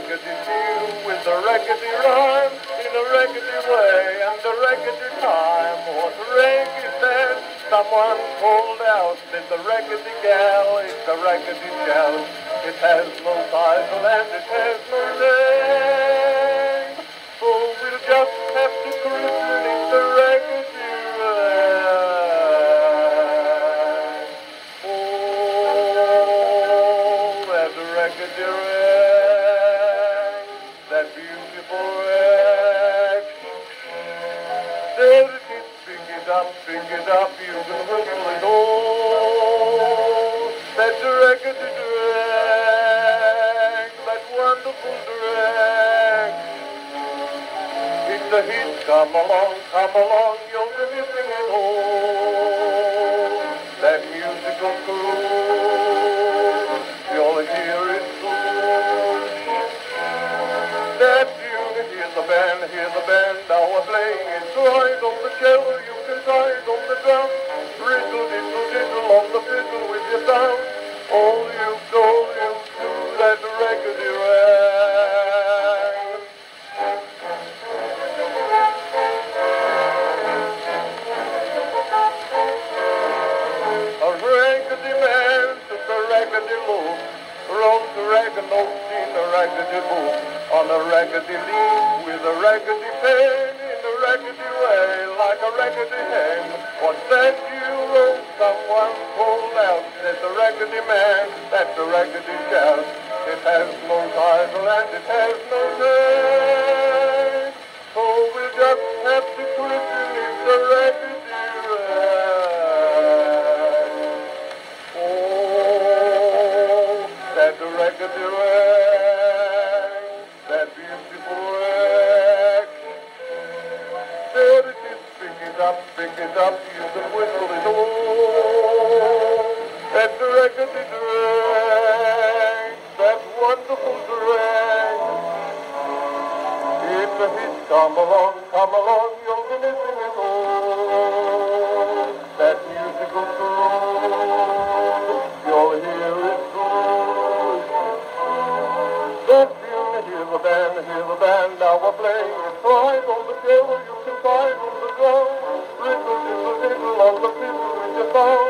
raggedy tune with the raggedy rhyme in a raggedy way and a raggedy time. What Reggie said, someone called out, it's a raggedy gal, it's a raggedy shout. It has no title and it has no name, so we'll just have to christen it the raggedy rag. Oh, that raggedy rag, that beautiful rag. There it is, pick it up, you can whistle it all. That raggedy drag, that wonderful drag. It's a hit, come along, you'll be missing it all. That musical groove, you'll hear it soon. That tune, here's the band, now we're playing it right on the cello, you can try it on the drum. Riddle, diddle, diddle on the fiddle with your sound. All you do, that raggedy rag. A raggedy man took a raggedy look, wrote a ragged note in a raggedy book, on a raggedy leaf with a raggedy pen, in a raggedy way, like a raggedy hen. What's that you wrote? Someone called out. That's a raggedy man, that's a raggedy shout. It has no title and it has no name, so we'll just have to christen it the raggedy rag. Oh, that raggedy rag, that beautiful rag. There it is, pick it up, you can whistle it all. That raggedy drag, that wonderful drag. It's a hit, come along, you'll be missing it all. That musical groove, you'll hear it through. That tune, hear the band, now we're playing it right on the cello, you can find on the drum. Riddle, diddle, diddle on the fiddle with your thumb.